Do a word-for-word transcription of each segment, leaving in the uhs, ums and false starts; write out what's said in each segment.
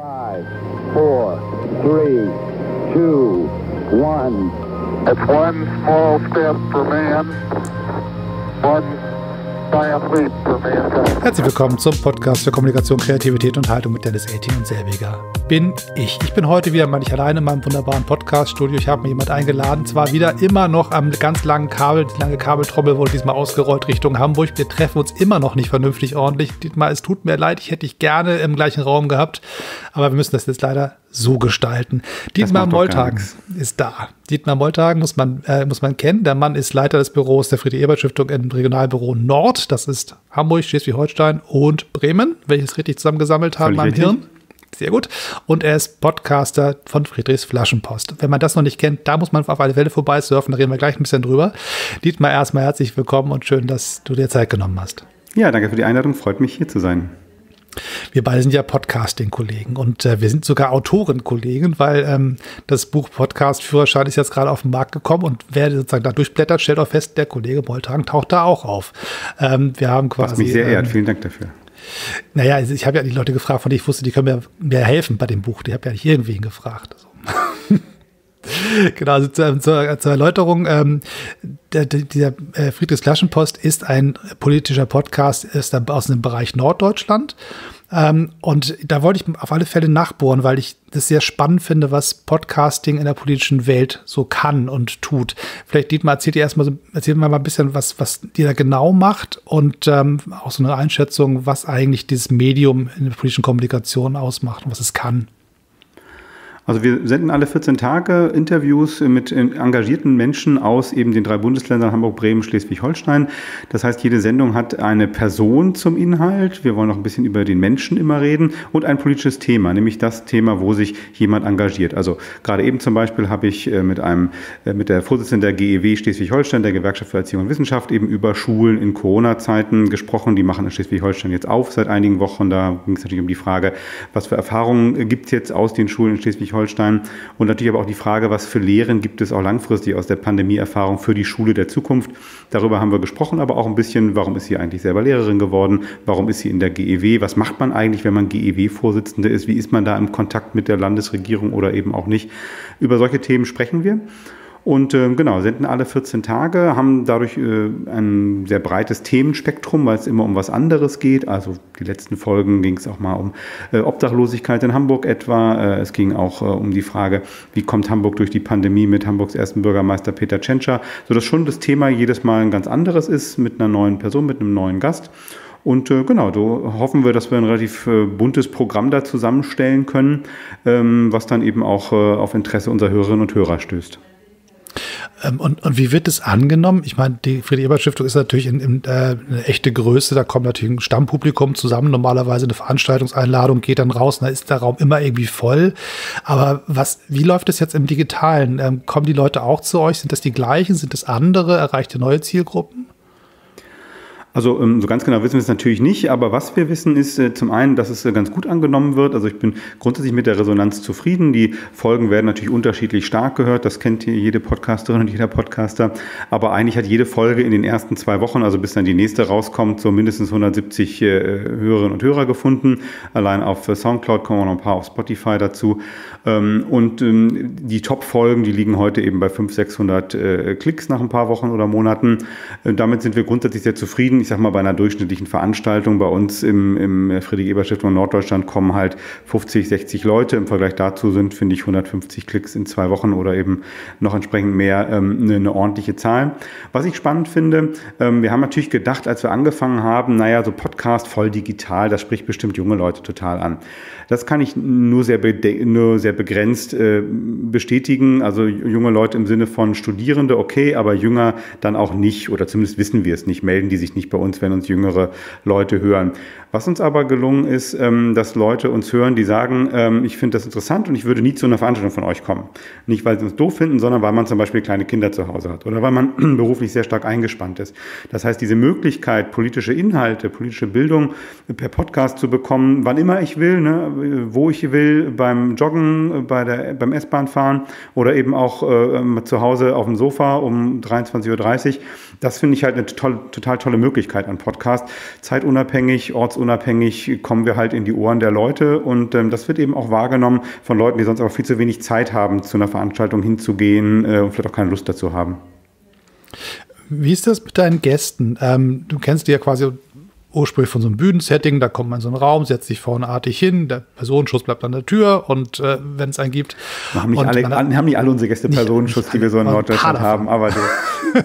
Five, four, three, two, one. It's one small step for man, one giant leap for mankind. Herzlich willkommen zum Podcast für Kommunikation, Kreativität und Haltung mit Dennis Elting und Selbiger. Bin ich. Ich bin heute wieder mal nicht alleine in meinem wunderbaren Podcast-Studio. Ich habe mir jemand eingeladen, zwar wieder immer noch am ganz langen Kabel, die lange Kabeltrommel wurde diesmal ausgerollt Richtung Hamburg. Wir treffen uns immer noch nicht vernünftig ordentlich. Dietmar, es tut mir leid, ich hätte dich gerne im gleichen Raum gehabt, aber wir müssen das jetzt leider so gestalten. Dietmar Moltagen ist da. Dietmar Moltagen muss man, äh, muss man kennen. Der Mann ist Leiter des Büros der Friedrich-Ebert-Stiftung im Regionalbüro Nord. Das ist Hamburg, Schleswig-Holstein und Bremen, wenn ich es richtig zusammengesammelt habe in meinem Hirn. Sehr gut. Und er ist Podcaster von Friedrichs Flaschenpost. Wenn man das noch nicht kennt, da muss man auf alle Fälle vorbeisurfen. Da reden wir gleich ein bisschen drüber. Dietmar, erstmal herzlich willkommen und schön, dass du dir Zeit genommen hast. Ja, danke für die Einladung. Freut mich, hier zu sein. Wir beide sind ja Podcasting-Kollegen und äh, wir sind sogar Autoren-Kollegen, weil ähm, das Buch Podcast-Führerschein ist jetzt gerade auf den Markt gekommen und wer sozusagen da durchblättert, stellt auch fest, der Kollege Moltagen taucht da auch auf. Ähm, wir haben quasi. Was mich sehr ehrt. Ähm, Vielen Dank dafür. Naja, ich habe ja die Leute gefragt, von denen ich wusste, die können mir, mir helfen bei dem Buch. Die habe ja nicht irgendwen gefragt. Also. Genau, also zur, zur, zur Erläuterung, ähm, der, der, dieser äh, Friedrichs Flaschenpost ist ein politischer Podcast, ist aus dem Bereich Norddeutschland. Ähm, und da wollte ich auf alle Fälle nachbohren, weil ich das sehr spannend finde, was Podcasting in der politischen Welt so kann und tut. Vielleicht, Dietmar, erzählt ihr erstmal so, erzählt mal ein bisschen, was, was ihr da genau macht und ähm, auch so eine Einschätzung, was eigentlich dieses Medium in der politischen Kommunikation ausmacht und was es kann. Also wir senden alle vierzehn Tage Interviews mit engagierten Menschen aus eben den drei Bundesländern Hamburg, Bremen, Schleswig-Holstein. Das heißt, jede Sendung hat eine Person zum Inhalt. Wir wollen noch ein bisschen über den Menschen immer reden und ein politisches Thema, nämlich das Thema, wo sich jemand engagiert. Also gerade eben zum Beispiel habe ich mit einem, mit der Vorsitzenden der G E W Schleswig-Holstein, der Gewerkschaft für Erziehung und Wissenschaft, eben über Schulen in Corona-Zeiten gesprochen. Die machen in Schleswig-Holstein jetzt auf seit einigen Wochen. Da ging es natürlich um die Frage, was für Erfahrungen gibt es jetzt aus den Schulen in Schleswig-Holstein? Holstein und natürlich aber auch die Frage, was für Lehren gibt es auch langfristig aus der Pandemieerfahrung für die Schule der Zukunft. Darüber haben wir gesprochen, aber auch ein bisschen, warum ist sie eigentlich selber Lehrerin geworden, warum ist sie in der G E W, was macht man eigentlich, wenn man G E W-Vorsitzende ist, wie ist man da im Kontakt mit der Landesregierung oder eben auch nicht. Über solche Themen sprechen wir. Und äh, genau, senden alle vierzehn Tage, haben dadurch äh, ein sehr breites Themenspektrum, weil es immer um was anderes geht. Also die letzten Folgen ging es auch mal um äh, Obdachlosigkeit in Hamburg etwa. Äh, es ging auch äh, um die Frage, wie kommt Hamburg durch die Pandemie mit Hamburgs ersten Bürgermeister Peter Tschentscher, sodass schon das Thema jedes Mal ein ganz anderes ist, mit einer neuen Person, mit einem neuen Gast. Und äh, genau, so hoffen wir, dass wir ein relativ äh, buntes Programm da zusammenstellen können, ähm, was dann eben auch äh, auf Interesse unserer Hörerinnen und Hörer stößt. Und, und wie wird es angenommen? Ich meine, die Friedrich-Ebert-Stiftung ist natürlich in, in, äh, eine echte Größe. Da kommt natürlich ein Stammpublikum zusammen. Normalerweise eine Veranstaltungseinladung geht dann raus. Da ist der Raum immer irgendwie voll. Aber was, wie läuft es jetzt im Digitalen? Ähm, kommen die Leute auch zu euch? Sind das die gleichen? Sind das andere? Erreicht ihr neue Zielgruppen? Also so ganz genau wissen wir es natürlich nicht, aber was wir wissen ist äh, zum einen, dass es äh, ganz gut angenommen wird. Also ich bin grundsätzlich mit der Resonanz zufrieden. Die Folgen werden natürlich unterschiedlich stark gehört. Das kennt jede Podcasterin und jeder Podcaster. Aber eigentlich hat jede Folge in den ersten zwei Wochen, also bis dann die nächste rauskommt, so mindestens hundertsiebzig äh, Hörerinnen und Hörer gefunden. Allein auf Soundcloud kommen noch ein paar auf Spotify dazu. Ähm, und ähm, die Top-Folgen, die liegen heute eben bei fünfhundert, sechshundert äh, Klicks nach ein paar Wochen oder Monaten. Äh, damit sind wir grundsätzlich sehr zufrieden. Ich sag mal, bei einer durchschnittlichen Veranstaltung bei uns im, im Friedrich-Ebert-Stiftung Norddeutschland kommen halt fünfzig, sechzig Leute. Im Vergleich dazu sind, finde ich, hundertfünfzig Klicks in zwei Wochen oder eben noch entsprechend mehr ähm, eine, eine ordentliche Zahl. Was ich spannend finde, ähm, wir haben natürlich gedacht, als wir angefangen haben, naja, so Podcast voll digital, das spricht bestimmt junge Leute total an. Das kann ich nur sehr, bede- nur sehr begrenzt äh, bestätigen. Also junge Leute im Sinne von Studierende, okay, aber jünger dann auch nicht, oder zumindest wissen wir es nicht, melden die sich nicht bei uns, wenn uns jüngere Leute hören. Was uns aber gelungen ist, ähm, dass Leute uns hören, die sagen, ähm, ich finde das interessant und ich würde nie zu einer Veranstaltung von euch kommen. Nicht, weil sie uns doof finden, sondern weil man zum Beispiel kleine Kinder zu Hause hat oder weil man beruflich sehr stark eingespannt ist. Das heißt, diese Möglichkeit, politische Inhalte, politische Bildung per Podcast zu bekommen, wann immer ich will, ne, wo ich will, beim Joggen, bei der, beim S-Bahn fahren oder eben auch äh, zu Hause auf dem Sofa um dreiundzwanzig Uhr dreißig, das finde ich halt eine tolle, total tolle Möglichkeit. Möglichkeit an Podcast. Zeitunabhängig, ortsunabhängig kommen wir halt in die Ohren der Leute und ähm, das wird eben auch wahrgenommen von Leuten, die sonst aber viel zu wenig Zeit haben, zu einer Veranstaltung hinzugehen äh, und vielleicht auch keine Lust dazu haben. Wie ist das mit deinen Gästen? Ähm, du kennst die ja quasi ursprünglich von so einem Bühnensetting, da kommt man in so einen Raum, setzt sich vorne artig hin, der Personenschutz bleibt an der Tür und äh, wenn es einen gibt. Wir haben nicht, alle, hat, haben nicht alle unsere Gäste Personenschutz, die wir so in Norddeutschland haben, aber der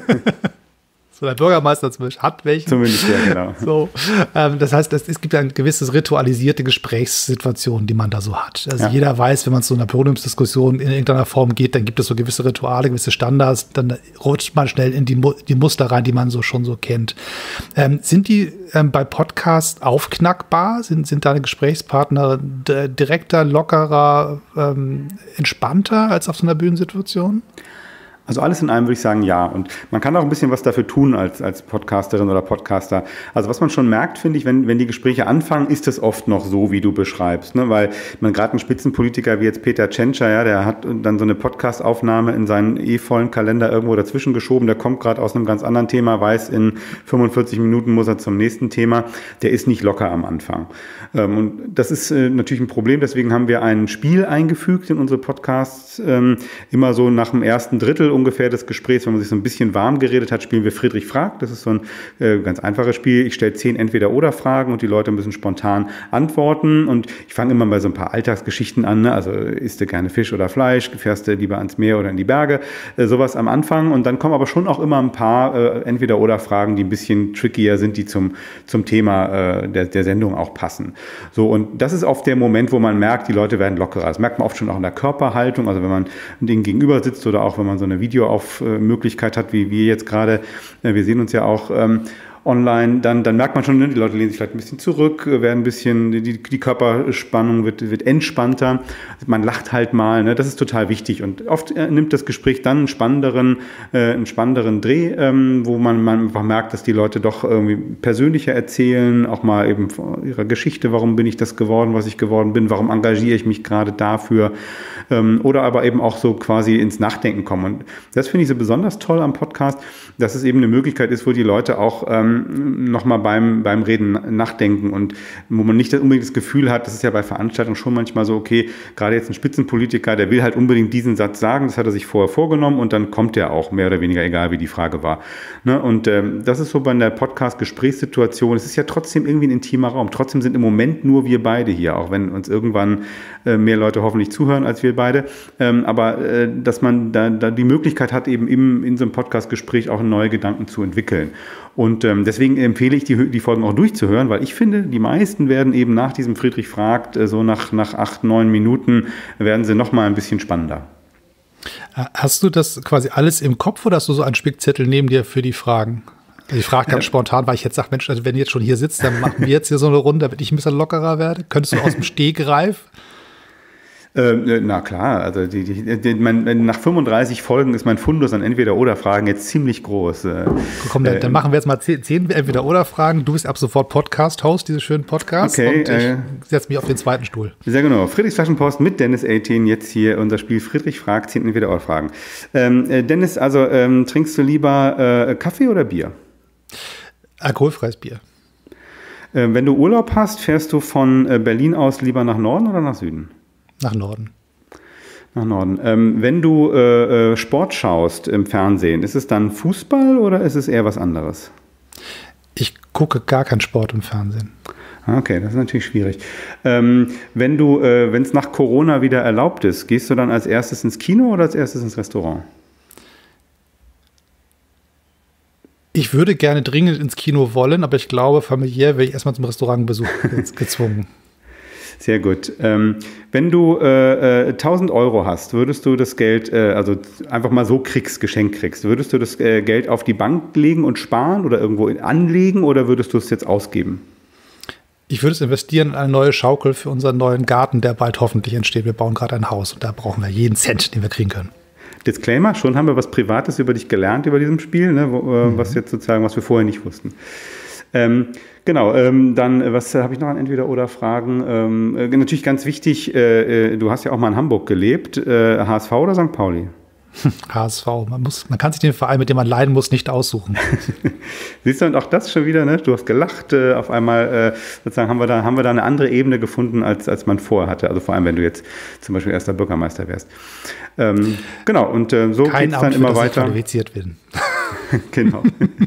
so der Bürgermeister zumindest hat welchen. Zumindest, ja, genau. So, ähm, das heißt, es, es gibt ein gewisses ritualisierte Gesprächssituationen, die man da so hat. Also ja. Jeder weiß, wenn man zu einer Podiumsdiskussion in irgendeiner Form geht, dann gibt es so gewisse Rituale, gewisse Standards, dann rutscht man schnell in die, die Muster rein, die man so schon so kennt. Ähm, sind die ähm, bei Podcasts aufknackbar? Sind, sind deine Gesprächspartner d- direkter, lockerer, ähm, entspannter als auf so einer Bühnensituation? Also alles in allem würde ich sagen, ja. Und man kann auch ein bisschen was dafür tun als, als Podcasterin oder Podcaster. Also was man schon merkt, finde ich, wenn, wenn die Gespräche anfangen, ist es oft noch so, wie du beschreibst. Ne? Weil man gerade ein Spitzenpolitiker wie jetzt Peter Tschentscher, ja, der hat dann so eine Podcast-Aufnahme in seinen eh vollen Kalender irgendwo dazwischen geschoben. Der kommt gerade aus einem ganz anderen Thema, weiß, in fünfundvierzig Minuten muss er zum nächsten Thema. Der ist nicht locker am Anfang. Ähm, und das ist äh, natürlich ein Problem. Deswegen haben wir ein Spiel eingefügt in unsere Podcasts. Ähm, immer so nach dem ersten Drittel ungefähr des Gesprächs, wenn man sich so ein bisschen warm geredet hat, spielen wir Friedrich fragt. Das ist so ein äh, ganz einfaches Spiel. Ich stelle zehn Entweder-Oder-Fragen und die Leute müssen spontan antworten. Und ich fange immer bei so ein paar Alltagsgeschichten an. Ne? Also isst du gerne Fisch oder Fleisch? Fährst du lieber ans Meer oder in die Berge? Äh, sowas am Anfang. Und dann kommen aber schon auch immer ein paar äh, Entweder-Oder-Fragen, die ein bisschen trickier sind, die zum, zum Thema äh, der, der Sendung auch passen. So, und das ist oft der Moment, wo man merkt, die Leute werden lockerer. Das merkt man oft schon auch in der Körperhaltung. Also wenn man denen gegenüber sitzt oder auch wenn man so eine Videoaufmöglichkeit hat, wie wir jetzt gerade, wir sehen uns ja auch ähm, online, dann, dann merkt man schon, ne, die Leute lehnen sich vielleicht ein bisschen zurück, werden ein bisschen, die, die Körperspannung wird, wird entspannter, man lacht halt mal, ne, das ist total wichtig und oft äh, nimmt das Gespräch dann einen spannenderen, äh, einen spannenderen Dreh, ähm, wo man, man einfach merkt, dass die Leute doch irgendwie persönlicher erzählen, auch mal eben von ihrer Geschichte, warum bin ich das geworden, was ich geworden bin, warum engagiere ich mich gerade dafür, ähm, oder aber eben auch so quasi ins Nachdenken kommen. Und das finde ich so besonders toll am Podcast, dass es eben eine Möglichkeit ist, wo die Leute auch ähm, nochmal beim, beim Reden nachdenken und wo man nicht unbedingt das Gefühl hat, das ist ja bei Veranstaltungen schon manchmal so, okay, gerade jetzt ein Spitzenpolitiker, der will halt unbedingt diesen Satz sagen, das hat er sich vorher vorgenommen und dann kommt der auch, mehr oder weniger, egal wie die Frage war. Ne? Und ähm, das ist so bei einer Podcast-Gesprächssituation, es ist ja trotzdem irgendwie ein intimer Raum, trotzdem sind im Moment nur wir beide hier, auch wenn uns irgendwann äh, mehr Leute hoffentlich zuhören als wir beide, ähm, aber äh, dass man da, da die Möglichkeit hat, eben im, in so einem Podcast-Gespräch auch neue Gedanken zu entwickeln. Und ähm, deswegen empfehle ich, die, die Folgen auch durchzuhören, weil ich finde, die meisten werden eben nach diesem Friedrich fragt, äh, so nach, nach acht, neun Minuten, werden sie noch mal ein bisschen spannender. Hast du das quasi alles im Kopf oder hast du so einen Spickzettel neben dir für die Fragen? Also ich frage ganz äh, spontan, weil ich jetzt sage, Mensch, also wenn ihr jetzt schon hier sitzt, dann machen wir jetzt hier so eine Runde, damit ich ein bisschen lockerer werde. Könntest du aus dem Stegreif? Äh, na klar, also die, die, die, mein, nach fünfunddreißig Folgen ist mein Fundus an Entweder-Oder-Fragen jetzt ziemlich groß. Äh, Komm, dann, äh, dann machen wir jetzt mal zehn, zehn Entweder-Oder-Fragen. Du bist ab sofort Podcast-Host dieses schönen Podcasts okay, und ich äh, setze mich auf den zweiten Stuhl. Sehr genau. Friedrichs Flaschenpost mit Dennis achtzehn, jetzt hier unser Spiel Friedrich fragt, zehn Entweder-Oder-Fragen. Ähm, äh, Dennis, also ähm, trinkst du lieber äh, Kaffee oder Bier? Alkoholfreies Bier. Äh, wenn du Urlaub hast, fährst du von äh, Berlin aus lieber nach Norden oder nach Süden? Nach Norden. Nach Norden. Ähm, wenn du äh, Sport schaust im Fernsehen, ist es dann Fußball oder ist es eher was anderes? Ich gucke gar keinen Sport im Fernsehen. Okay, das ist natürlich schwierig. Ähm, wenn du, äh, wenn es nach Corona wieder erlaubt ist, gehst du dann als erstes ins Kino oder als erstes ins Restaurant? Ich würde gerne dringend ins Kino wollen, aber ich glaube, familiär wäre ich erstmal zum Restaurantbesuch gezwungen. Sehr gut. Ähm, wenn du äh, äh, tausend Euro hast, würdest du das Geld, äh, also einfach mal so kriegst, Geschenk kriegst, würdest du das äh, Geld auf die Bank legen und sparen oder irgendwo anlegen oder würdest du es jetzt ausgeben? Ich würde es investieren in eine neue Schaukel für unseren neuen Garten, der bald hoffentlich entsteht. Wir bauen gerade ein Haus und da brauchen wir jeden Cent, den wir kriegen können. Disclaimer, schon haben wir was Privates über dich gelernt über diesem Spiel, ne, wo, mhm. was jetzt sozusagen, was wir vorher nicht wussten. Ähm, genau, ähm, dann, was äh, habe ich noch an Entweder-Oder-Fragen? Ähm, äh, natürlich ganz wichtig, äh, äh, du hast ja auch mal in Hamburg gelebt, äh, H S V oder Sankt Pauli? H S V, man muss, man kann sich den Verein, mit dem man leiden muss, nicht aussuchen. Siehst du, und auch das schon wieder, ne? Du hast gelacht, äh, auf einmal äh, sozusagen haben wir da, haben wir da eine andere Ebene gefunden, als, als man vorher hatte. Also vor allem, wenn du jetzt zum Beispiel erster Bürgermeister wärst. Ähm, genau, und äh, so geht es dann immer weiter. Qualifiziert werden. Genau.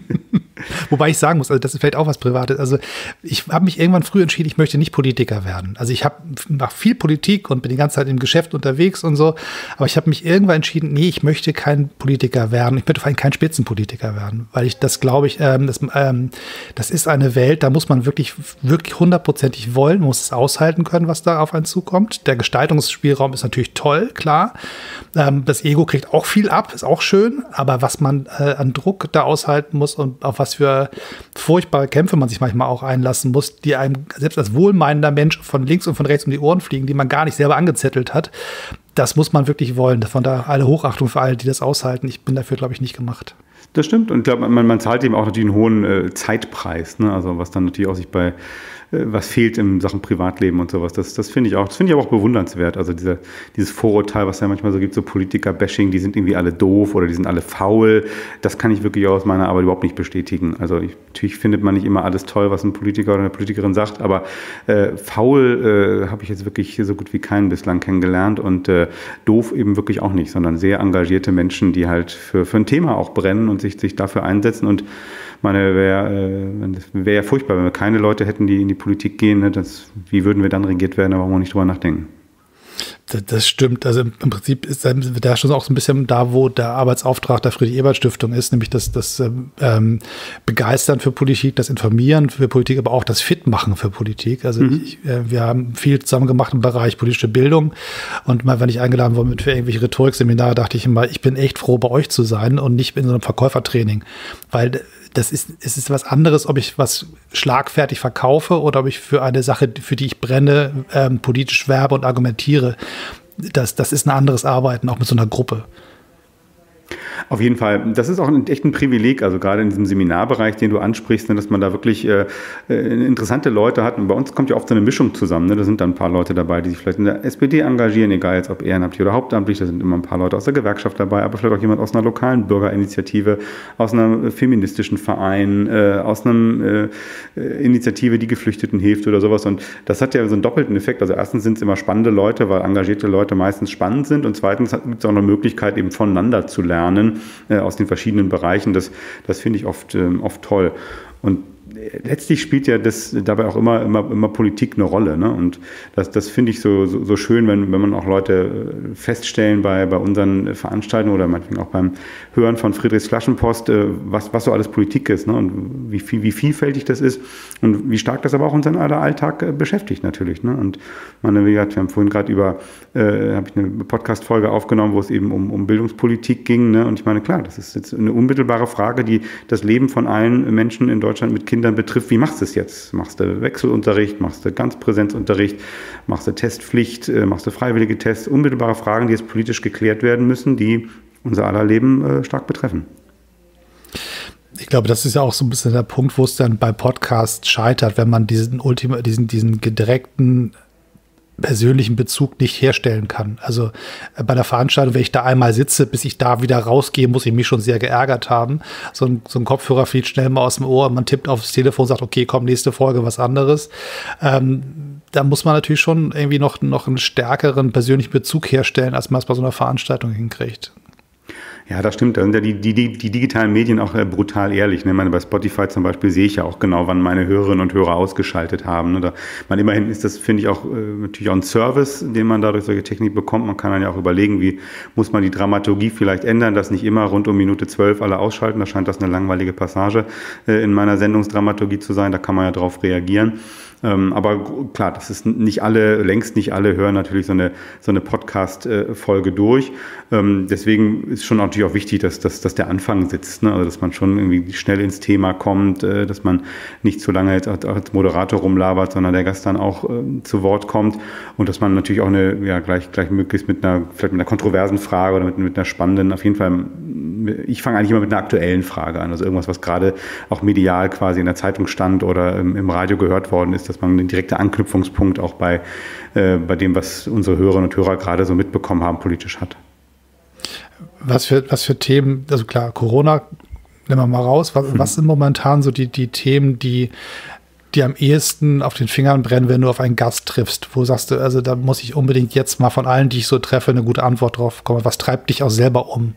Wobei ich sagen muss, also das ist vielleicht auch was Privates. Also ich habe mich irgendwann früh entschieden, ich möchte nicht Politiker werden. Also ich mache viel Politik und bin die ganze Zeit im Geschäft unterwegs und so. Aber ich habe mich irgendwann entschieden, nee, ich möchte kein Politiker werden. Ich möchte vor allem kein Spitzenpolitiker werden, weil ich das glaube ich, ähm, das, ähm, das ist eine Welt, da muss man wirklich, wirklich hundertprozentig wollen, muss es aushalten können, was da auf einen zukommt. Der Gestaltungsspielraum ist natürlich toll, klar. Ähm, das Ego kriegt auch viel ab, ist auch schön. Aber was man äh, an Druck da aushalten muss und auf was für furchtbare Kämpfe man sich manchmal auch einlassen muss, die einem selbst als wohlmeinender Mensch von links und von rechts um die Ohren fliegen, die man gar nicht selber angezettelt hat, das muss man wirklich wollen. Von daher alle Hochachtung für alle, die das aushalten. Ich bin dafür, glaube ich, nicht gemacht. Das stimmt, und ich glaube, man, man zahlt eben auch natürlich einen hohen äh, Zeitpreis, ne? Also was dann natürlich auch sich bei was fehlt in Sachen Privatleben und sowas. Das, das finde ich auch, das finde ich aber auch bewundernswert. Also dieser, dieses Vorurteil, was ja manchmal so gibt, so Politiker-Bashing, die sind irgendwie alle doof oder die sind alle faul. Das kann ich wirklich aus meiner Arbeit überhaupt nicht bestätigen. Also ich, natürlich findet man nicht immer alles toll, was ein Politiker oder eine Politikerin sagt, aber äh, faul äh, habe ich jetzt wirklich so gut wie keinen bislang kennengelernt und äh, doof eben wirklich auch nicht, sondern sehr engagierte Menschen, die halt für, für ein Thema auch brennen und sich, sich dafür einsetzen. Und meine, wäre äh, wär ja furchtbar, wenn wir keine Leute hätten, die in die Politik gehen. Ne? Das, wie würden wir dann regiert werden? Da brauchen wir nicht drüber nachdenken. Das, das stimmt. Also im, im Prinzip ist da schon auch so ein bisschen da, wo der Arbeitsauftrag der Friedrich-Ebert-Stiftung ist, nämlich das, das ähm, Begeistern für Politik, das Informieren für Politik, aber auch das Fitmachen für Politik. Also mhm. ich, äh, wir haben viel zusammen gemacht im Bereich politische Bildung und mal, wenn ich eingeladen wurde für irgendwelche Rhetorikseminare, dachte ich immer, ich bin echt froh, bei euch zu sein und nicht in so einem Verkäufertraining, weil das ist, es ist was anderes, ob ich was schlagfertig verkaufe oder ob ich für eine Sache, für die ich brenne, ähm, politisch werbe und argumentiere. Das, das ist ein anderes Arbeiten, auch mit so einer Gruppe. Auf jeden Fall. Das ist auch ein, echt ein Privileg, also gerade in diesem Seminarbereich, den du ansprichst, ne, dass man da wirklich äh, interessante Leute hat. Und bei uns kommt ja oft so eine Mischung zusammen. Ne? Da sind dann ein paar Leute dabei, die sich vielleicht in der S P D engagieren, egal jetzt ob ehrenamtlich oder hauptamtlich. Da sind immer ein paar Leute aus der Gewerkschaft dabei, aber vielleicht auch jemand aus einer lokalen Bürgerinitiative, aus einem feministischen Verein, äh, aus einer äh, Initiative, die Geflüchteten hilft oder sowas. Und das hat ja so einen doppelten Effekt. Also erstens sind es immer spannende Leute, weil engagierte Leute meistens spannend sind. Und zweitens gibt es auch eine Möglichkeit, eben voneinander zu lernen, aus den verschiedenen Bereichen. Das, das finde ich oft, oft toll. Und letztlich spielt ja das dabei auch immer, immer, immer Politik eine Rolle. Ne? Und das, das finde ich so, so, so schön, wenn, wenn man auch Leute feststellen bei, bei unseren Veranstaltungen oder manchmal auch beim Hören von Friedrichs Flaschenpost, was, was so alles Politik ist, ne? Und wie, viel, wie vielfältig das ist und wie stark das aber auch unseren Alltag beschäftigt natürlich. Ne? Und meine, wie gesagt, wir haben vorhin gerade über, äh, habe ich eine Podcast-Folge aufgenommen, wo es eben um, um Bildungspolitik ging. Ne? Und ich meine, klar, das ist jetzt eine unmittelbare Frage, die das Leben von allen Menschen in Deutschland mit Kindern betrifft. Wie machst du es jetzt? Machst du Wechselunterricht? Machst du Ganzpräsenzunterricht? Machst du Testpflicht? Machst du freiwillige Tests? Unmittelbare Fragen, die jetzt politisch geklärt werden müssen, die unser aller Leben äh, stark betreffen. Ich glaube, das ist ja auch so ein bisschen der Punkt, wo es dann bei Podcasts scheitert, wenn man diesen, Ultima, diesen, diesen direkten persönlichen Bezug nicht herstellen kann. Also bei der Veranstaltung, wenn ich da einmal sitze, bis ich da wieder rausgehe, muss ich mich schon sehr geärgert haben. So ein, so ein Kopfhörer fliegt schnell mal aus dem Ohr und man tippt aufs Telefon und sagt, okay, komm, nächste Folge, was anderes. Ähm, da muss man natürlich schon irgendwie noch, noch einen stärkeren persönlichen Bezug herstellen, als man es bei so einer Veranstaltung hinkriegt. Ja, das stimmt. Da sind ja die, die, die digitalen Medien auch äh, brutal ehrlich. Ne? Ich meine, bei Spotify zum Beispiel sehe ich ja auch genau, wann meine Hörerinnen und Hörer ausgeschaltet haben. Ne? Da, man, immerhin ist das, finde ich, auch äh, natürlich auch ein Service, den man dadurch solche Technik bekommt. Man kann dann ja auch überlegen, wie muss man die Dramaturgie vielleicht ändern, dass nicht immer rund um Minute zwölf alle ausschalten. Da scheint das eine langweilige Passage äh, in meiner Sendungsdramaturgie zu sein. Da kann man ja drauf reagieren. Ähm, aber klar, das ist nicht alle, längst nicht alle hören natürlich so eine, so eine Podcast-Folge durch. Ähm, deswegen ist schon natürlich auch wichtig, dass, dass, dass der Anfang sitzt, ne? Also, dass man schon irgendwie schnell ins Thema kommt, äh, dass man nicht zu lange jetzt als Moderator rumlabert, sondern der Gast dann auch äh, zu Wort kommt und dass man natürlich auch eine, ja, gleich, gleich möglichst mit einer, vielleicht mit einer kontroversen Frage oder mit, mit einer spannenden, auf jeden Fall, ich fange eigentlich immer mit einer aktuellen Frage an, also irgendwas, was gerade auch medial quasi in der Zeitung stand oder ähm, im Radio gehört worden ist, dass man einen direkten Anknüpfungspunkt auch bei, äh, bei dem, was unsere Hörerinnen und Hörer gerade so mitbekommen haben, politisch hat. Was für, was für Themen, also klar, Corona, nehmen wir mal raus, was, was sind momentan so die, die Themen, die, die am ehesten auf den Fingern brennen, wenn du auf einen Gast triffst? Wo sagst du, also da muss ich unbedingt jetzt mal von allen, die ich so treffe, eine gute Antwort drauf kommen. Was treibt dich auch selber um?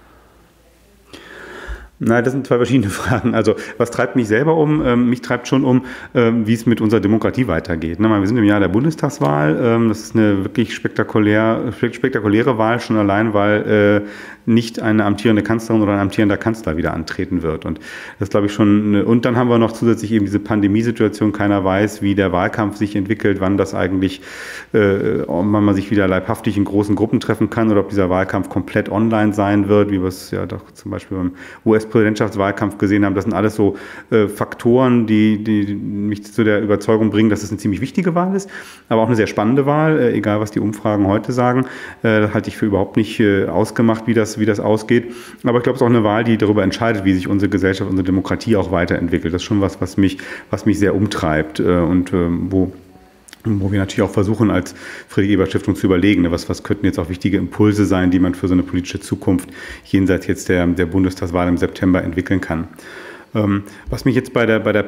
Nein, das sind zwei verschiedene Fragen. Also was treibt mich selber um? Ähm, mich treibt schon um, ähm, wie es mit unserer Demokratie weitergeht. Ne? Wir sind im Jahr der Bundestagswahl. Ähm, das ist eine wirklich spektakulär, spektakuläre Wahl, schon allein, weil äh, nicht eine amtierende Kanzlerin oder ein amtierender Kanzler wieder antreten wird. Und das glaube ich schon. Und dann haben wir noch zusätzlich eben diese Pandemiesituation. Keiner weiß, wie der Wahlkampf sich entwickelt, wann das eigentlich, äh, wann man sich wieder leibhaftig in großen Gruppen treffen kann oder ob dieser Wahlkampf komplett online sein wird, wie wir es ja doch zum Beispiel beim U S-Präsidentschaftswahlkampf gesehen haben. Das sind alles so äh, Faktoren, die, die mich zu der Überzeugung bringen, dass es eine ziemlich wichtige Wahl ist, aber auch eine sehr spannende Wahl, äh, egal was die Umfragen heute sagen. Äh, das halte ich für überhaupt nicht äh, ausgemacht, wie das, wie das ausgeht. Aber ich glaube, es ist auch eine Wahl, die darüber entscheidet, wie sich unsere Gesellschaft, unsere Demokratie auch weiterentwickelt. Das ist schon was, was mich, was mich sehr umtreibt äh, und äh, wo wo wir natürlich auch versuchen, als Friedrich-Ebert-Stiftung zu überlegen, ne, was, was könnten jetzt auch wichtige Impulse sein, die man für so eine politische Zukunft jenseits jetzt der, der Bundestagswahl im September entwickeln kann. Ähm, was mich jetzt bei der, bei der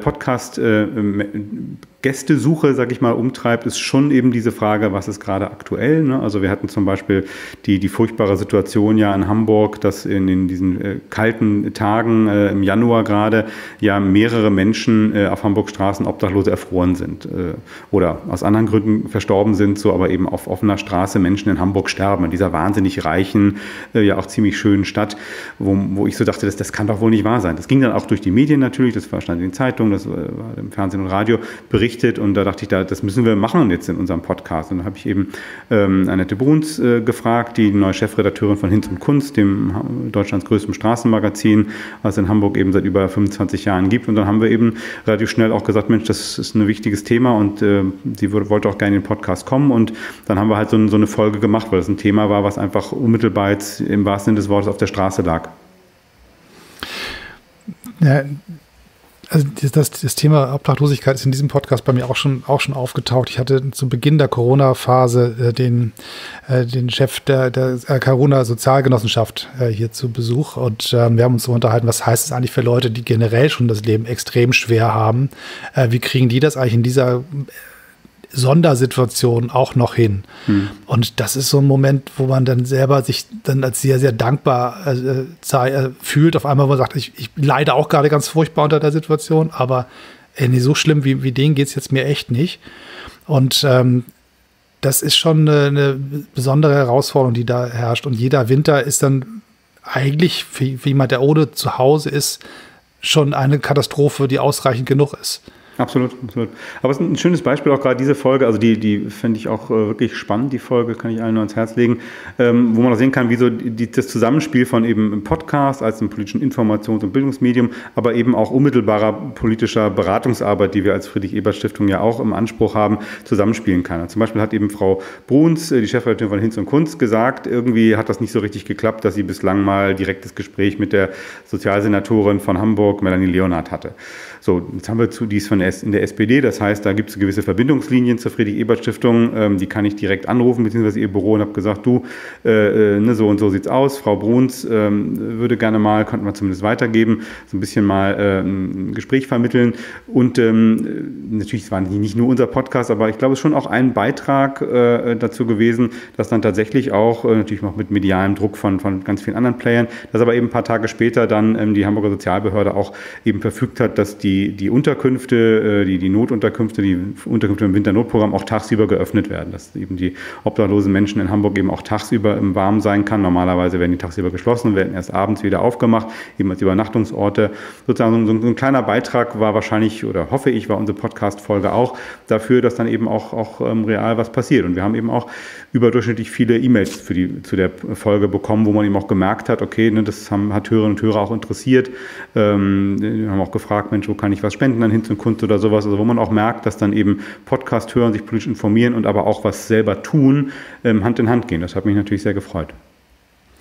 Podcast-Gästesuche, sag ich mal, umtreibt, ist schon eben diese Frage, was ist gerade aktuell? Ne? Also wir hatten zum Beispiel die, die furchtbare Situation ja in Hamburg, dass in, in diesen äh, kalten Tagen äh, im Januar gerade ja mehrere Menschen äh, auf Hamburgs Straßen obdachlose erfroren sind äh, oder aus anderen Gründen verstorben sind, so aber eben auf offener Straße Menschen in Hamburg sterben, in dieser wahnsinnig reichen, äh, ja auch ziemlich schönen Stadt, wo, wo ich so dachte, das, das kann doch wohl nicht wahr sein. Das ging dann auch durch die Medien natürlich, das stand in den Zeitungen, das war im Fernsehen und Radio berichtet und da dachte ich, da, das müssen wir machen jetzt in unserem Podcast. Und da habe ich eben ähm, Annette Bruns äh, gefragt, die neue Chefredakteurin von Hinz und Kunst, dem Deutschlands größtem Straßenmagazin, was es in Hamburg eben seit über fünfundzwanzig Jahren gibt. Und dann haben wir eben relativ schnell auch gesagt, Mensch, das ist ein wichtiges Thema und äh, sie wollte auch gerne in den Podcast kommen. Und dann haben wir halt so, so eine Folge gemacht, weil das ein Thema war, was einfach unmittelbar jetzt im wahrsten Sinne des Wortes auf der Straße lag. Ja, also das, das Thema Obdachlosigkeit ist in diesem Podcast bei mir auch schon, auch schon aufgetaucht. Ich hatte zu Beginn der Corona-Phase äh, den, äh, den Chef der, der Corona-Sozialgenossenschaft äh, hier zu Besuch und äh, wir haben uns so unterhalten, was heißt es eigentlich für Leute, die generell schon das Leben extrem schwer haben? Äh, wie kriegen die das eigentlich in dieser Sondersituation auch noch hin. Hm. Und das ist so ein Moment, wo man dann selber sich dann als sehr, sehr dankbar äh, äh, fühlt. Auf einmal, wo man sagt, ich, ich leide auch gerade ganz furchtbar unter der Situation, aber ey, nee, so schlimm wie, wie denen geht es jetzt mir echt nicht. Und ähm, das ist schon eine, eine besondere Herausforderung, die da herrscht. Und jeder Winter ist dann eigentlich für, für jemand, der ohne zu Hause ist, schon eine Katastrophe, die ausreichend genug ist. Absolut, absolut. Aber es ist ein schönes Beispiel, auch gerade diese Folge, also die, die finde ich auch äh, wirklich spannend, die Folge, kann ich allen nur ans Herz legen, ähm, wo man auch sehen kann, wie so die, das Zusammenspiel von eben im Podcast als einem politischen Informations- und Bildungsmedium, aber eben auch unmittelbarer politischer Beratungsarbeit, die wir als Friedrich-Ebert-Stiftung ja auch im Anspruch haben, zusammenspielen kann. Zum Beispiel hat eben Frau Bruns, die Chefredakteurin von Hinz und Kunst, gesagt, irgendwie hat das nicht so richtig geklappt, dass sie bislang mal direktes Gespräch mit der Sozialsenatorin von Hamburg, Melanie Leonhardt, hatte. So, jetzt haben wir zu, die ist von der, in der S P D, das heißt, da gibt es gewisse Verbindungslinien zur Friedrich-Ebert-Stiftung, ähm, die kann ich direkt anrufen, beziehungsweise ihr Büro, und habe gesagt, du, äh, ne, so und so sieht's aus, Frau Bruns ähm, würde gerne mal, könnten wir zumindest weitergeben, so ein bisschen mal äh, ein Gespräch vermitteln und ähm, natürlich, es war nicht nur unser Podcast, aber ich glaube, es ist schon auch ein Beitrag äh, dazu gewesen, dass dann tatsächlich auch, äh, natürlich noch mit medialem Druck von, von ganz vielen anderen Playern, dass aber eben ein paar Tage später dann ähm, die Hamburger Sozialbehörde auch eben verfügt hat, dass die Die, die Unterkünfte, die, die Notunterkünfte, die Unterkünfte im Winternotprogramm auch tagsüber geöffnet werden, dass eben die obdachlosen Menschen in Hamburg eben auch tagsüber im Warmen sein kann. Normalerweise werden die tagsüber geschlossen und werden erst abends wieder aufgemacht, eben als Übernachtungsorte. Sozusagen so ein, so ein kleiner Beitrag war wahrscheinlich, oder hoffe ich, war unsere Podcast-Folge auch dafür, dass dann eben auch, auch ähm, real was passiert. Und wir haben eben auch überdurchschnittlich viele E-Mails für die, zu der Folge bekommen, wo man eben auch gemerkt hat, okay, ne, das haben, hat Hörerinnen und Hörer auch interessiert. Ähm, wir haben auch gefragt, Mensch, wo kann ich was spenden an Hinz und Kunst oder sowas, also wo man auch merkt, dass dann eben Podcast hören, sich politisch informieren und aber auch was selber tun, ähm, Hand in Hand gehen. Das hat mich natürlich sehr gefreut.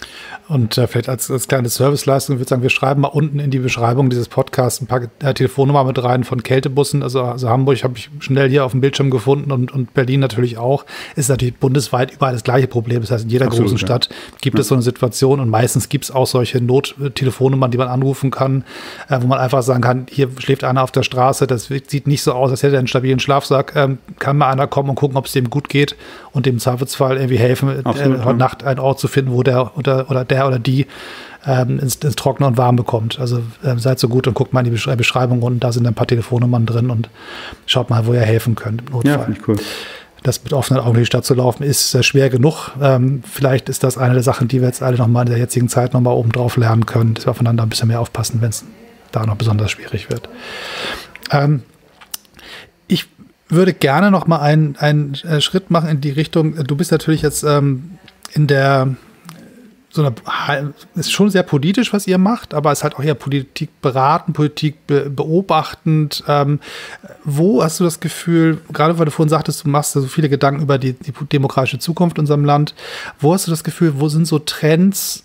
Und äh, vielleicht als, als kleine Serviceleistung würde ich sagen, wir schreiben mal unten in die Beschreibung dieses Podcasts ein paar äh, Telefonnummern mit rein von Kältebussen. Also, also Hamburg habe ich schnell hier auf dem Bildschirm gefunden und, und Berlin natürlich auch. Ist natürlich bundesweit überall das gleiche Problem. Das heißt, in jeder Absolut, großen Stadt ja. gibt ja. es so eine Situation und meistens gibt es auch solche Nottelefonnummern, die man anrufen kann, äh, wo man einfach sagen kann, hier schläft einer auf der Straße, das sieht nicht so aus, als hätte er einen stabilen Schlafsack. Ähm, kann mal einer kommen und gucken, ob es dem gut geht und dem Zweifelsfall irgendwie helfen, Absolut, äh, heute ja. Nacht einen Ort zu finden, wo der oder, oder der oder die ähm, ins, ins Trockene und Warme bekommt. Also äh, seid so gut und guckt mal in die Besch- Beschreibung und da sind ein paar Telefonnummern drin und schaut mal, wo ihr helfen könnt im Notfall. Ja, finde ich cool. Das mit offenen Augen durch die Stadt zu laufen, ist äh, schwer genug. Ähm, vielleicht ist das eine der Sachen, die wir jetzt alle nochmal in der jetzigen Zeit nochmal oben drauf lernen können, dass wir aufeinander ein bisschen mehr aufpassen, wenn es da noch besonders schwierig wird. Ähm, ich würde gerne noch mal einen, einen äh, Schritt machen in die Richtung, du bist natürlich jetzt ähm, in der so eine, ist schon sehr politisch, was ihr macht, aber es ist halt auch eher Politik beraten, Politik be, beobachtend. Ähm, wo hast du das Gefühl, gerade weil du vorhin sagtest, du machst so viele Gedanken über die, die demokratische Zukunft in unserem Land, wo hast du das Gefühl, wo sind so Trends,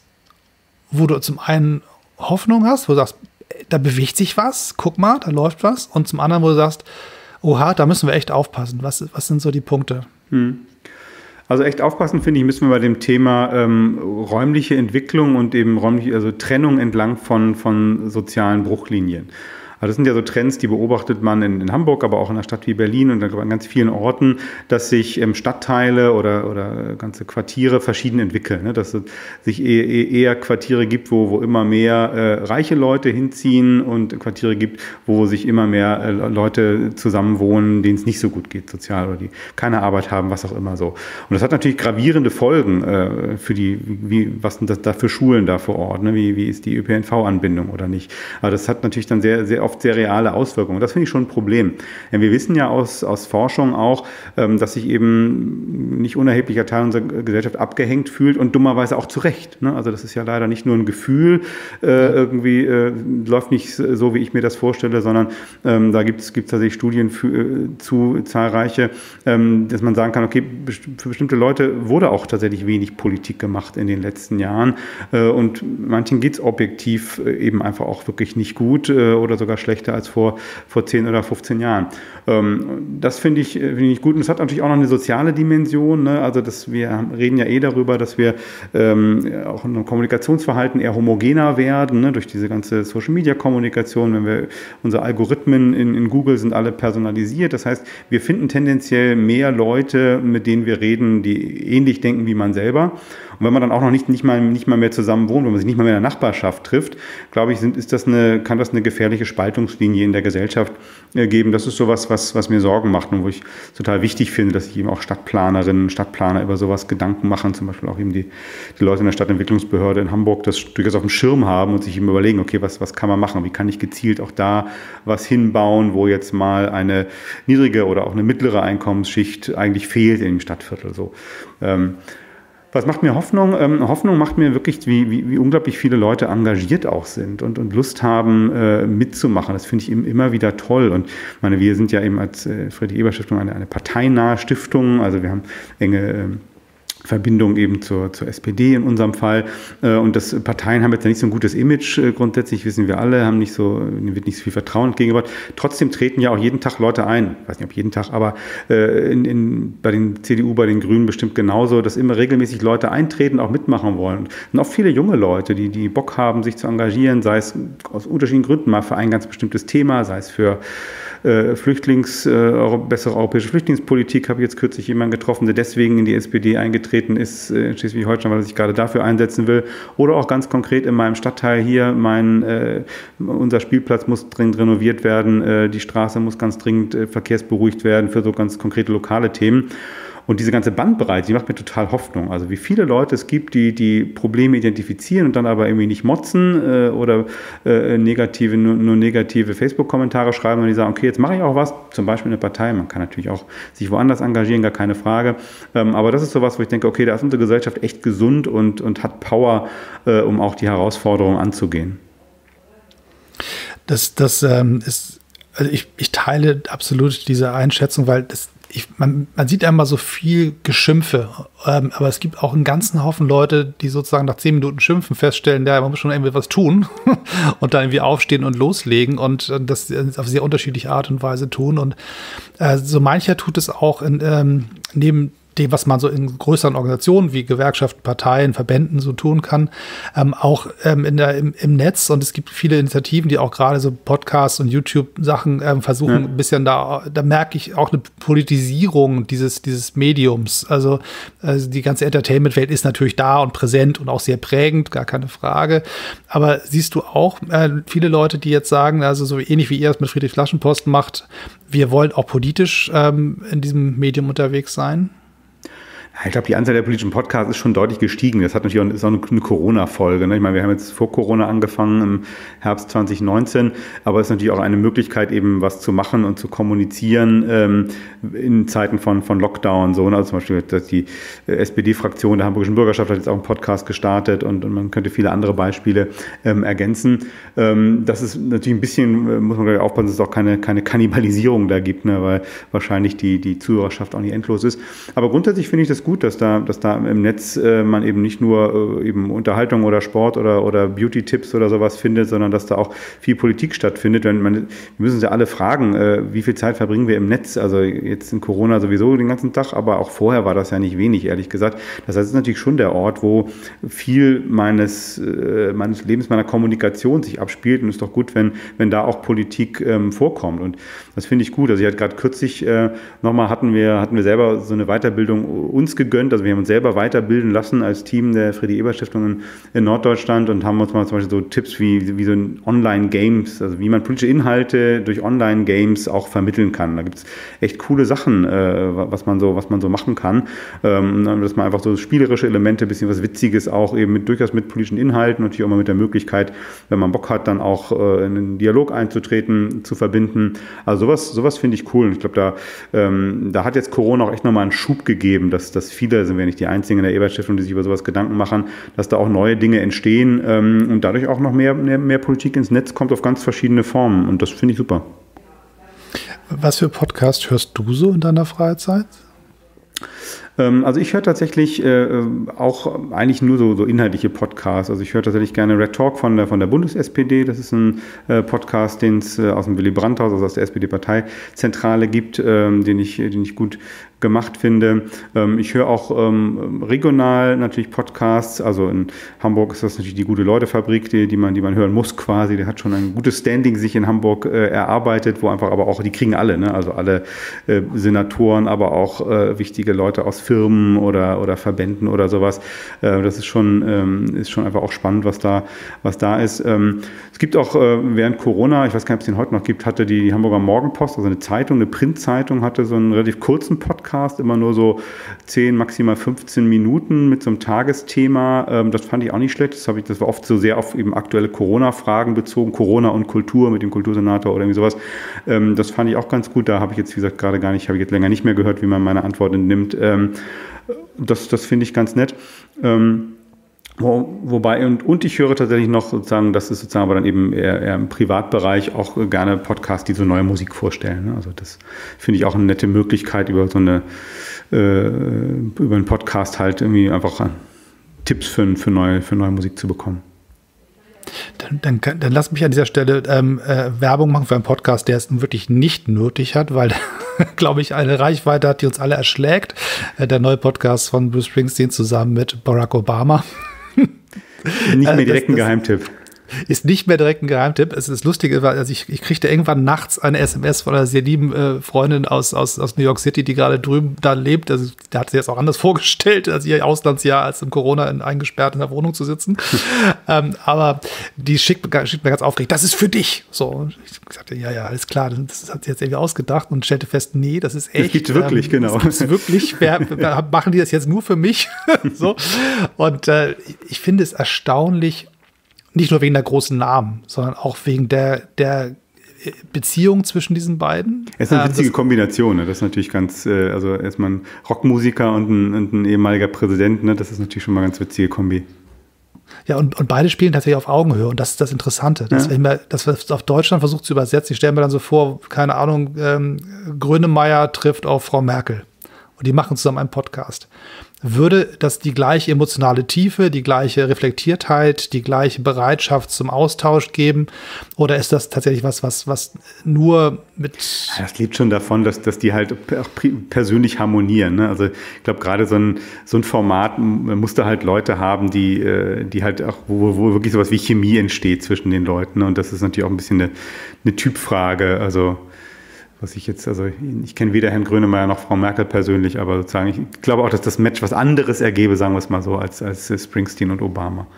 wo du zum einen Hoffnung hast, wo du sagst, da bewegt sich was, guck mal, da läuft was, und zum anderen, wo du sagst, oha, da müssen wir echt aufpassen. Was, was sind so die Punkte? Hm. Also echt aufpassen, finde ich, müssen wir bei dem Thema ähm, räumliche Entwicklung und eben räumliche, also Trennung entlang von, von sozialen Bruchlinien. Also das sind ja so Trends, die beobachtet man in, in Hamburg, aber auch in einer Stadt wie Berlin und an ganz vielen Orten, dass sich ähm, Stadtteile oder, oder ganze Quartiere verschieden entwickeln. Ne? Dass es sich eher, eher Quartiere gibt, wo, wo immer mehr äh, reiche Leute hinziehen und Quartiere gibt, wo sich immer mehr äh, Leute zusammenwohnen, denen es nicht so gut geht sozial oder die keine Arbeit haben, was auch immer so. Und das hat natürlich gravierende Folgen äh, für die, wie, was sind das da für Schulen da vor Ort, ne? wie, wie ist die Ö P N V-Anbindung oder nicht. Aber das hat natürlich dann sehr, sehr oft sehr reale Auswirkungen. Das finde ich schon ein Problem. Denn wir wissen ja aus, aus Forschung auch, ähm, dass sich eben nicht unerheblicher Teil unserer Gesellschaft abgehängt fühlt und dummerweise auch zu Recht. Ne? Also das ist ja leider nicht nur ein Gefühl, äh, irgendwie äh, läuft nicht so, wie ich mir das vorstelle, sondern ähm, da gibt es tatsächlich Studien für, äh, zu zahlreiche, ähm, dass man sagen kann, okay, für bestimmte Leute wurde auch tatsächlich wenig Politik gemacht in den letzten Jahren äh, und manchen geht es objektiv äh, eben einfach auch wirklich nicht gut äh, oder sogar schlechter als vor, vor zehn oder fünfzehn Jahren. Ähm, das finde ich, find ich gut. Und es hat natürlich auch noch eine soziale Dimension. Ne? Also dass wir reden ja eh darüber, dass wir ähm, auch in einem Kommunikationsverhalten eher homogener werden, ne? Durch diese ganze Social-Media-Kommunikation. Wenn wir unsere Algorithmen in, in Google sind alle personalisiert. Das heißt, wir finden tendenziell mehr Leute, mit denen wir reden, die ähnlich denken wie man selber. Und wenn man dann auch noch nicht, nicht, mal, nicht mal mehr zusammen wohnt, wenn man sich nicht mal mehr in der Nachbarschaft trifft, glaube ich, sind, ist das eine, kann das eine gefährliche Spaltungslinie in der Gesellschaft äh, geben. Das ist sowas, was, was mir Sorgen macht und wo ich total wichtig finde, dass sich eben auch Stadtplanerinnen, Stadtplaner über sowas Gedanken machen, zum Beispiel auch eben die, die Leute in der Stadtentwicklungsbehörde in Hamburg das durchaus auf dem Schirm haben und sich eben überlegen, okay, was, was kann man machen? Wie kann ich gezielt auch da was hinbauen, wo jetzt mal eine niedrige oder auch eine mittlere Einkommensschicht eigentlich fehlt in dem Stadtviertel. So. Ähm, Was macht mir Hoffnung? Ähm, Hoffnung macht mir wirklich, wie, wie, wie unglaublich viele Leute engagiert auch sind und, und Lust haben, äh, mitzumachen. Das finde ich immer wieder toll. Und ich meine, wir sind ja eben als äh, Friedrich-Ebert-Stiftung eine, eine parteinahe Stiftung. Also wir haben enge äh, Verbindung eben zur, zur S P D in unserem Fall. Und das Parteien haben jetzt ja nicht so ein gutes Image, grundsätzlich wissen wir alle, haben nicht so, wird nicht so viel Vertrauen entgegengebracht. Trotzdem treten ja auch jeden Tag Leute ein, ich weiß nicht, ob jeden Tag, aber in, in, bei den C D U, bei den Grünen bestimmt genauso, dass immer regelmäßig Leute eintreten, auch mitmachen wollen. Und es sind auch viele junge Leute, die, die Bock haben, sich zu engagieren, sei es aus unterschiedlichen Gründen, mal für ein ganz bestimmtes Thema, sei es für Flüchtlings, äh, bessere europäische Flüchtlingspolitik, habe ich jetzt kürzlich jemanden getroffen, der deswegen in die S P D eingetreten ist, äh, in Schleswig-Holstein, weil er sich gerade dafür einsetzen will. Oder auch ganz konkret in meinem Stadtteil hier, mein, äh, unser Spielplatz muss dringend renoviert werden, äh, die Straße muss ganz dringend äh, verkehrsberuhigt werden für so ganz konkrete lokale Themen. Und diese ganze Bandbreite, die macht mir total Hoffnung. Also wie viele Leute es gibt, die die Probleme identifizieren und dann aber irgendwie nicht motzen äh, oder äh, negative, nur, nur negative Facebook-Kommentare schreiben und die sagen, okay, jetzt mache ich auch was, zum Beispiel eine Partei. Man kann natürlich auch sich woanders engagieren, gar keine Frage. Ähm, aber das ist sowas, wo ich denke, okay, da ist unsere Gesellschaft echt gesund und, und hat Power, äh, um auch die Herausforderungen anzugehen. Das, das ähm, ist... Also ich, ich teile absolut diese Einschätzung, weil das ich, man, man sieht einmal so viel Geschimpfe, ähm, aber es gibt auch einen ganzen Haufen Leute, die sozusagen nach zehn Minuten Schimpfen feststellen, ja, man muss schon irgendwie was tun und dann irgendwie aufstehen und loslegen und äh, das auf sehr unterschiedliche Art und Weise tun. Und äh, so mancher tut es auch in, ähm, neben dem, was man so in größeren Organisationen wie Gewerkschaften, Parteien, Verbänden so tun kann, ähm, auch ähm, in der, im, im Netz. Und es gibt viele Initiativen, die auch gerade so Podcasts und YouTube-Sachen ähm, versuchen, ja. ein bisschen da, da merke ich auch eine Politisierung dieses, dieses Mediums. Also, also die ganze Entertainment-Welt ist natürlich da und präsent und auch sehr prägend, gar keine Frage. Aber siehst du auch äh, viele Leute, die jetzt sagen, also so ähnlich wie ihr es mit Friedrich Flaschenpost macht, wir wollen auch politisch ähm, in diesem Medium unterwegs sein? Ich glaube, die Anzahl der politischen Podcasts ist schon deutlich gestiegen. Das hat natürlich auch, ist auch eine, eine Corona-Folge. Ne? Ich meine, wir haben jetzt vor Corona angefangen, im Herbst zwanzig neunzehn, aber es ist natürlich auch eine Möglichkeit, eben was zu machen und zu kommunizieren ähm, in Zeiten von, von Lockdown. So, ne? Also zum Beispiel dass die S P D-Fraktion der Hamburgischen Bürgerschaft hat jetzt auch einen Podcast gestartet und, und man könnte viele andere Beispiele ähm, ergänzen. Ähm, das ist natürlich ein bisschen, muss man aufpassen, dass es auch keine, keine Kannibalisierung da gibt, ne? Weil wahrscheinlich die, die Zuhörerschaft auch nicht endlos ist. Aber grundsätzlich finde ich das gut, dass da, dass da im Netz äh, man eben nicht nur äh, eben Unterhaltung oder Sport oder, oder Beauty-Tipps oder sowas findet, sondern dass da auch viel Politik stattfindet. Wenn man, wir müssen uns ja alle fragen, äh, wie viel Zeit verbringen wir im Netz? Also jetzt in Corona sowieso den ganzen Tag, aber auch vorher war das ja nicht wenig, ehrlich gesagt. Das heißt, es ist natürlich schon der Ort, wo viel meines, äh, meines Lebens, meiner Kommunikation sich abspielt und es ist doch gut, wenn, wenn da auch Politik ähm, vorkommt. Und das finde ich gut. Also ich hatte gerade kürzlich äh, nochmal hatten wir, hatten wir selber so eine Weiterbildung uns gegönnt. Also wir haben uns selber weiterbilden lassen als Team der Friedrich-Ebert-Stiftung in, in Norddeutschland und haben uns mal zum Beispiel so Tipps wie, wie so Online-Games, also wie man politische Inhalte durch Online-Games auch vermitteln kann. Da gibt es echt coole Sachen, äh, was man so, was man so machen kann. Ähm, dass man einfach so spielerische Elemente, ein bisschen was Witziges auch eben mit, durchaus mit politischen Inhalten und natürlich auch mal mit der Möglichkeit, wenn man Bock hat, dann auch äh, in einen Dialog einzutreten, zu verbinden. Also sowas, sowas finde ich cool. Und ich glaube, da, ähm, da hat jetzt Corona auch echt nochmal einen Schub gegeben, dass, dass viele, sind wir nicht die Einzigen in der Ebert-Stiftung, die sich über sowas Gedanken machen, dass da auch neue Dinge entstehen ähm, und dadurch auch noch mehr, mehr, mehr Politik ins Netz kommt auf ganz verschiedene Formen. Und das finde ich super. Was für Podcast hörst du so in deiner Freizeit? Also ich höre tatsächlich äh, auch eigentlich nur so, so inhaltliche Podcasts. Also ich höre tatsächlich gerne Red Talk von der, von der Bundes-S P D. Das ist ein äh, Podcast, den es äh, aus dem Willy Brandt-Haus, also aus der S P D-Parteizentrale gibt, ähm, den ich, den ich gut gemacht finde. Ähm, ich höre auch ähm, regional natürlich Podcasts. Also in Hamburg ist das natürlich die Gute-Leute-Fabrik, die, die, man, die man hören muss quasi. Der hat schon ein gutes Standing sich in Hamburg äh, erarbeitet, wo einfach aber auch, die kriegen alle, ne? Also alle äh, Senatoren, aber auch äh, wichtige Leute aus Firmen oder, oder Verbänden oder sowas. Äh, das ist schon, ähm, ist schon einfach auch spannend, was da, was da ist. Ähm, es gibt auch äh, während Corona, ich weiß gar nicht, ob es den heute noch gibt, hatte die Hamburger Morgenpost, also eine Zeitung, eine Printzeitung, hatte so einen relativ kurzen Podcast, immer nur so zehn, maximal fünfzehn Minuten mit so einem Tagesthema. Ähm, das fand ich auch nicht schlecht. Das, habe ich, das war oft so sehr auf eben aktuelle Corona-Fragen bezogen, Corona und Kultur mit dem Kultursenator oder irgendwie sowas. Ähm, das fand ich auch ganz gut. Da habe ich jetzt, wie gesagt, gerade gar nicht, habe ich jetzt länger nicht mehr gehört, wie man meine Antwort entnimmt. Ähm, das das finde ich ganz nett. Ähm, Wo, wobei, und, und ich höre tatsächlich noch sozusagen, das ist sozusagen aber dann eben eher, eher im Privatbereich auch gerne Podcasts, die so neue Musik vorstellen. Also das finde ich auch eine nette Möglichkeit, über so eine, äh, über einen Podcast halt irgendwie einfach Tipps für, für, neue, für neue Musik zu bekommen. Dann, dann, dann lass mich an dieser Stelle ähm, äh, Werbung machen für einen Podcast, der es wirklich nicht nötig hat, weil, glaube ich, eine Reichweite hat, die uns alle erschlägt. Äh, der neue Podcast von Bruce Springsteen zusammen mit Barack Obama. Nicht mehr direkt ein Geheimtipp. Ist nicht mehr direkt ein Geheimtipp. Es ist das Lustige, weil also ich, ich kriegte irgendwann nachts eine S M S von einer sehr lieben äh, Freundin aus, aus, aus New York City, die gerade drüben da lebt. Also, da hat sie jetzt auch anders vorgestellt, als ihr Auslandsjahr, als im Corona in, eingesperrt in der Wohnung zu sitzen. ähm, aber die schickt, schickt mir ganz aufgeregt, das ist für dich. So, und ich sagte, ja, ja, alles klar, das hat sie jetzt irgendwie ausgedacht und stellte fest, nee, das ist echt. Das gibt's wirklich, ähm, genau. Das gibt's wirklich. Wer, wer, machen die das jetzt nur für mich? so. Und äh, ich finde es erstaunlich, nicht nur wegen der großen Namen, sondern auch wegen der, der Beziehung zwischen diesen beiden. Es ist eine witzige ähm, Kombination. Ne? Das ist natürlich ganz, äh, also erstmal ein Rockmusiker und ein, und ein ehemaliger Präsident. Ne? Das ist natürlich schon mal eine ganz witzige Kombi. Ja, und, und beide spielen tatsächlich auf Augenhöhe. Und das ist das Interessante. Dass, ja. wenn wir, dass wir es auf Deutschland versucht zu übersetzen, ich stelle mir dann so vor, keine Ahnung, ähm, Grönemeyer trifft auf Frau Merkel. Und die machen zusammen einen Podcast. Würde das die gleiche emotionale Tiefe, die gleiche Reflektiertheit, die gleiche Bereitschaft zum Austausch geben? Oder ist das tatsächlich was, was, was nur mit... Ja, das lebt schon davon, dass, dass die halt auch persönlich harmonieren. Ne? Also ich glaube, gerade so ein, so ein Format muss da halt Leute haben, die, die halt auch, wo, wo wirklich sowas wie Chemie entsteht zwischen den Leuten. Ne? Und das ist natürlich auch ein bisschen eine, eine Typfrage. Also was ich jetzt, also ich kenne weder Herrn Grönemeyer noch Frau Merkel persönlich, aber sozusagen, ich glaube auch, dass das Match was anderes ergebe, sagen wir es mal so, als, als Springsteen und Obama.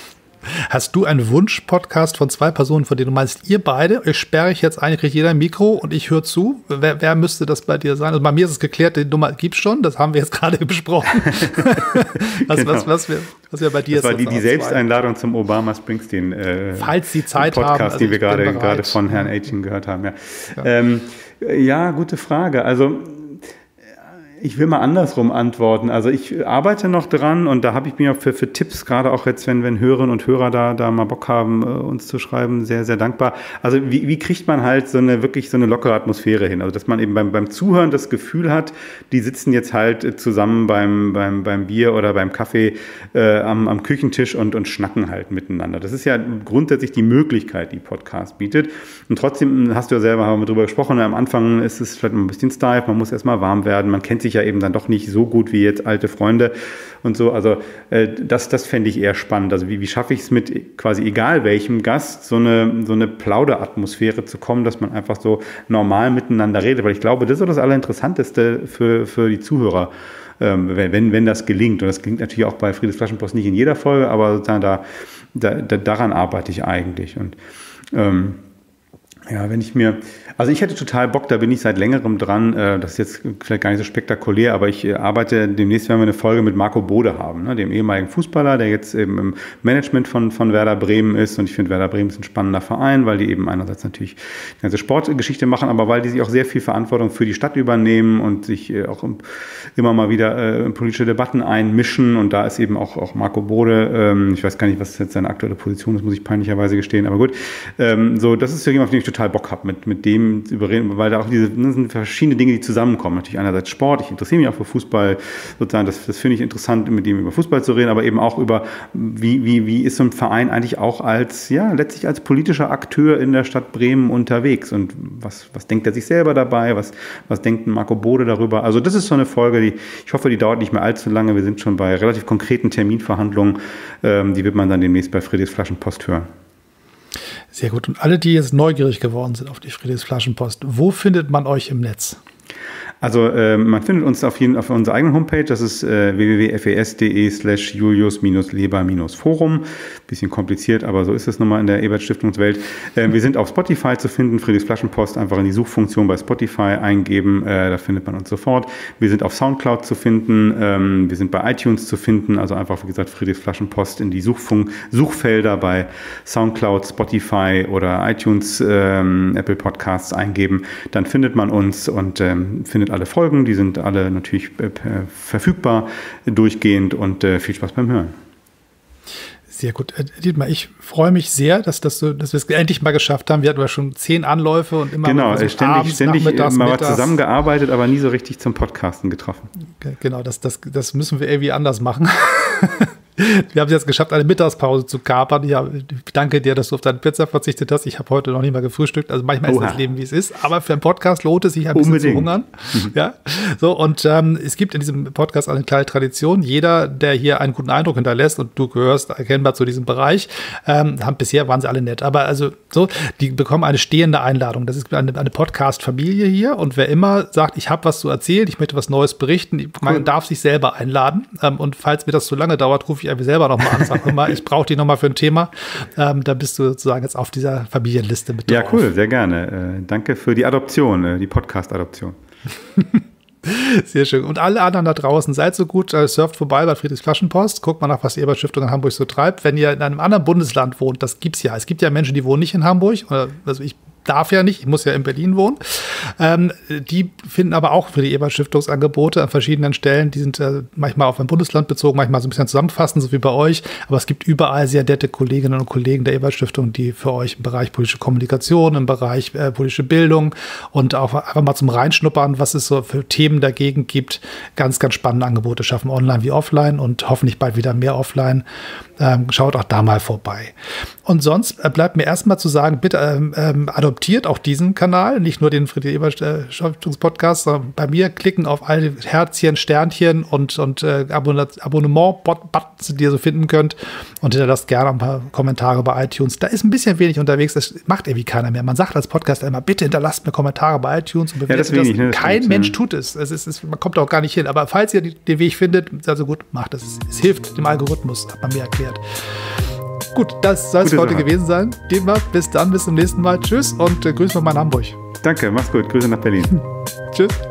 Hast du einen Wunsch-Podcast von zwei Personen, von denen du meinst, ihr beide, euch sperre ich jetzt ein, kriegt jeder ein Mikro und ich höre zu? Wer, wer müsste das bei dir sein? Also bei mir ist es geklärt, die Nummer gibt es schon, das haben wir jetzt gerade besprochen. was, genau. was, was, wir, was wir bei dir das war die, die Selbsteinladung zum Obama-Springsteen äh, Falls die Zeit Podcast, haben, also den wir gerade, gerade von Herrn Aitchen gehört haben. Ja. Ja. Ähm, ja, gute Frage. Also ich will mal andersrum antworten. Also ich arbeite noch dran und da habe ich mir für, für Tipps, gerade auch jetzt, wenn, wenn Hörerinnen und Hörer da, da mal Bock haben, uns zu schreiben, sehr, sehr dankbar. Also wie, wie kriegt man halt so eine wirklich so eine lockere Atmosphäre hin? Also dass man eben beim, beim Zuhören das Gefühl hat, die sitzen jetzt halt zusammen beim, beim, beim Bier oder beim Kaffee äh, am, am Küchentisch und, und schnacken halt miteinander. Das ist ja grundsätzlich die Möglichkeit, die Podcast bietet. Und trotzdem hast du ja selber haben wir drüber gesprochen, am Anfang ist es vielleicht ein bisschen steif, man muss erstmal warm werden, man kennt sich ja eben dann doch nicht so gut wie jetzt alte Freunde und so. Also äh, das, das fände ich eher spannend. Also wie, wie schaffe ich es mit quasi egal welchem Gast so eine, so eine Plauderatmosphäre zu kommen, dass man einfach so normal miteinander redet. Weil ich glaube, das ist so das Allerinteressanteste für, für die Zuhörer, ähm, wenn, wenn das gelingt. Und das gelingt natürlich auch bei Friedes Flaschenpost nicht in jeder Folge, aber sozusagen da, da, da daran arbeite ich eigentlich. Und ähm, ja, wenn ich mir, also ich hätte total Bock, da bin ich seit längerem dran, das ist jetzt vielleicht gar nicht so spektakulär, aber ich arbeite, demnächst werden wir eine Folge mit Marco Bode haben, ne, dem ehemaligen Fußballer, der jetzt eben im Management von, von Werder Bremen ist und ich finde Werder Bremen ist ein spannender Verein, weil die eben einerseits natürlich die ganze Sportgeschichte machen, aber weil die sich auch sehr viel Verantwortung für die Stadt übernehmen und sich auch immer mal wieder in politische Debatten einmischen und da ist eben auch, auch Marco Bode, ich weiß gar nicht, was jetzt seine aktuelle Position ist, muss ich peinlicherweise gestehen, aber gut, so, das ist ja jemand, auf den ich total Bock habe, mit, mit dem zu überreden, weil da auch diese das sind verschiedene Dinge, die zusammenkommen. Natürlich einerseits Sport, ich interessiere mich auch für Fußball, sozusagen, das, das finde ich interessant, mit dem über Fußball zu reden, aber eben auch über, wie, wie, wie ist so ein Verein eigentlich auch als, ja, letztlich als politischer Akteur in der Stadt Bremen unterwegs und was, was denkt er sich selber dabei, was, was denkt Marco Bode darüber? Also das ist so eine Folge, die, ich hoffe, die dauert nicht mehr allzu lange, wir sind schon bei relativ konkreten Terminverhandlungen, ähm, die wird man dann demnächst bei Friedrichs Flaschenpost hören. Sehr gut. Und alle, die jetzt neugierig geworden sind auf die Friedrichs Flaschenpost, wo findet man euch im Netz? Also äh, man findet uns auf, jeden, auf unserer eigenen Homepage, das ist äh, w w w punkt f e s punkt d e slash julius-leber-forum. Bisschen kompliziert, aber so ist es nochmal in der Ebert-Stiftungswelt. Äh, wir sind auf Spotify zu finden, Friedrichs Flaschenpost, einfach in die Suchfunktion bei Spotify eingeben, äh, da findet man uns sofort. Wir sind auf Soundcloud zu finden, ähm, wir sind bei iTunes zu finden, also einfach, wie gesagt, Friedrichs Flaschenpost in die Suchfunk- Suchfelder bei Soundcloud, Spotify oder iTunes, ähm, Apple Podcasts eingeben, dann findet man uns und ähm, findet alle Folgen, die sind alle natürlich äh, verfügbar durchgehend und äh, viel Spaß beim Hören. Sehr gut. Dietmar, ich freue mich sehr, dass, das so, dass wir es endlich mal geschafft haben. Wir hatten ja schon zehn Anläufe und immer genau, mal so ständig, abends, ständig nachmittags, mal mittags. zusammengearbeitet, aber nie so richtig zum Podcasten getroffen. Genau, das, das, das müssen wir irgendwie anders machen. Wir haben es jetzt geschafft, eine Mittagspause zu kapern. Ja, ich danke dir, dass du auf deine Pizza verzichtet hast. Ich habe heute noch nicht mal gefrühstückt. Also manchmal Oha. Ist das Leben, wie es ist. Aber für einen Podcast lohnt es sich ein bisschen Unbedingt. Zu hungern. Mhm. Ja, so und ähm, es gibt in diesem Podcast eine kleine Tradition. Jeder, der hier einen guten Eindruck hinterlässt und du gehörst erkennbar zu diesem Bereich, ähm, haben, bisher waren sie alle nett. Aber also so, die bekommen eine stehende Einladung. Das ist eine, eine Podcast-Familie hier und wer immer sagt, ich habe was zu erzählen, ich möchte was Neues berichten, cool. Man darf sich selber einladen. Ähm, und falls mir das zu lange dauert, rufe ich einfach selber nochmal an, sag mal, ich brauche die nochmal für ein Thema. Ähm, da bist du sozusagen jetzt auf dieser Familienliste mit drauf. Ja, cool, drauf. Sehr gerne. Äh, danke für die Adoption, äh, die Podcast-Adoption. Sehr schön. Und alle anderen da draußen, seid so gut, äh, surft vorbei bei Friedrichs Flaschenpost, guckt mal nach, was die Ebert-Stiftung in Hamburg so treibt. Wenn ihr in einem anderen Bundesland wohnt, das gibt's ja. Es gibt ja Menschen, die wohnen nicht in Hamburg. Oder, also ich darf ja nicht, ich muss ja in Berlin wohnen. Ähm, die finden aber auch für die Ebert-Stiftungsangebote an verschiedenen Stellen, die sind äh, manchmal auf ein Bundesland bezogen, manchmal so ein bisschen zusammenfassend, so wie bei euch. Aber es gibt überall sehr nette Kolleginnen und Kollegen der Ebert-Stiftung, die für euch im Bereich politische Kommunikation, im Bereich äh, politische Bildung und auch einfach mal zum Reinschnuppern, was es so für Themen dagegen gibt, ganz, ganz spannende Angebote schaffen, online wie offline und hoffentlich bald wieder mehr offline. Ähm, schaut auch da mal vorbei. Und sonst äh, bleibt mir erstmal zu sagen, bitte ähm, ähm, adoptiert auch diesen Kanal, nicht nur den Friedrich-Ebert-Stiftungspodcast, sondern bei mir klicken auf alle Herzchen, Sternchen und, und äh, Abonnement-Buttons, die ihr so finden könnt und hinterlasst gerne ein paar Kommentare bei iTunes. Da ist ein bisschen wenig unterwegs, das macht irgendwie keiner mehr. Man sagt als Podcaster immer, bitte hinterlasst mir Kommentare bei iTunes und bewertet ja, das. Wenig, ne? Kein das Mensch ja. tut es. Es, ist, es. Man kommt auch gar nicht hin. Aber falls ihr den Weg findet, also gut, macht es. Es hilft dem Algorithmus, hat man mir erklärt. Gut, das soll es für heute Sache. gewesen sein. Demnach, bis dann, bis zum nächsten Mal. Tschüss und äh, Grüße von meinem Hamburg. Danke, mach's gut. Grüße nach Berlin. Tschüss.